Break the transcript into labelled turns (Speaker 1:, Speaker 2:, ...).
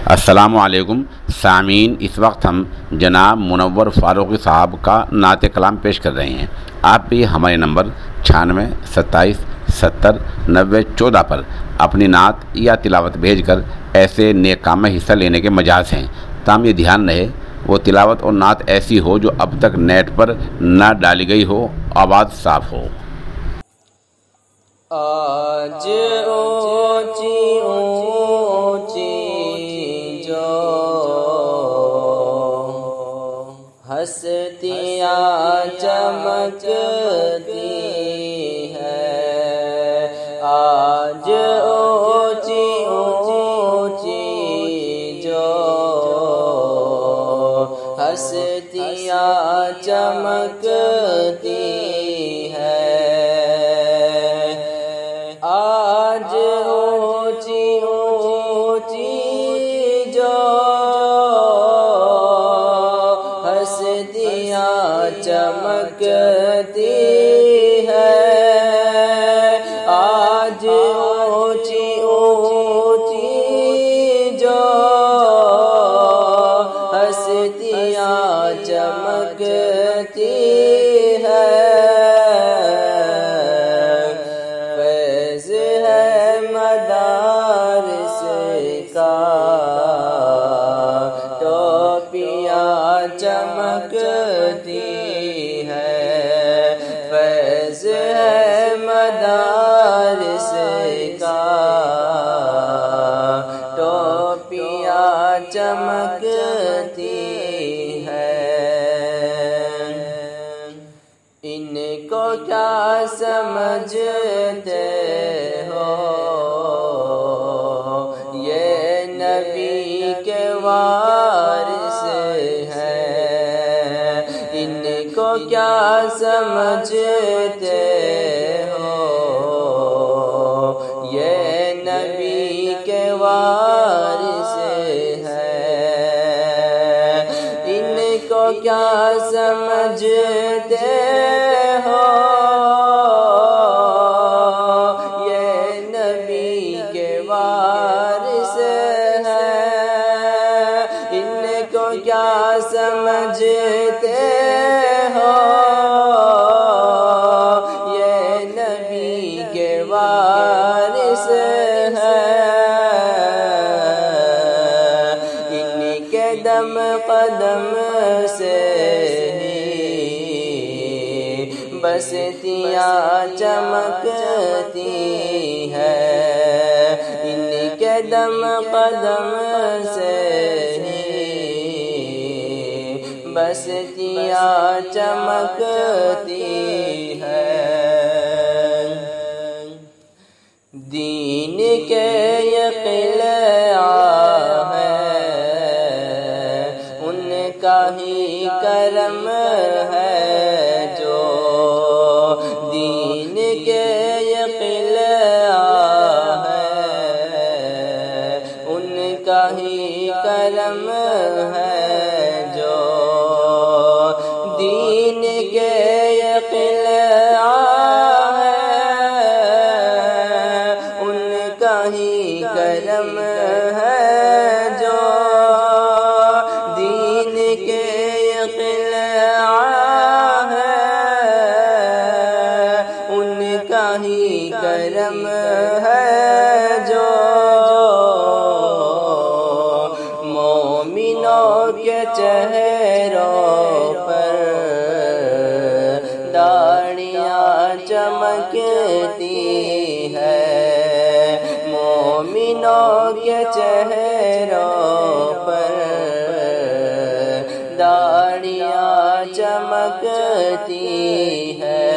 Speaker 1: السلام علیکم سامعین، اس وقت ہم جناب منور فاروقی صاحب کا نعت کلام پیش کر رہے ہیں۔ آپ بھی ہمارے نمبر 96 27 70 90 14 پر اپنی نعت یا تلاوت بھیج کر ایسے نیک کام میں حصہ لینے کے مجاز ہیں۔ تاہم یہ دھیان رہے وہ تلاوت اور نعت ایسی ہو جو اب تک نیٹ پر نہ ڈالی گئی ہو، آواز صاف ہو۔
Speaker 2: آج اونچی اونچی جو ہستیاں چمکتی ہے، آج اونچی اونچی جو ہستیاں چمکتی ہے، آج اونچی اونچی جو ہستیاں چمکتی ہے، آج اونچی اونچی جو ہستیاں چمکتی ہے، مدارس کا ٹوپیاں چمکتی ہے، فیض ہے مدارس کا ٹوپیاں چمکتی ہے، ان کو کیا سمجھتے نبی کے وارث ہیں، ان کو کیا سمجھتے ہو، یہ نبی کے وارث ہیں، ان کو کیا سمجھتے ہو، یہ نبی کے وارث کیا سمجھتے ہو، یہ نبی کے وارث ہیں، ان کے دم قدم سے ہی بستیاں چمکتی ہیں، ان کے دم قدم سے بستیاں چمکتی ہیں، دین کے یہ قلعہ ہے، ان کا ہی کرم ہے، جو دین کے یہ قلعہ ہے، ان کا ہی کرم ہے، دین کے یہ قلعہ ہے، ان کا ہی کرم ہے، جو دین کے یہ قلعہ ہے، ان کا ہی کرم ہے، جو مومنوں کے چہروں پر داڑیاں چمکتی ہے، مومنوں کے چہروں پر داڑیاں چمکتی ہے،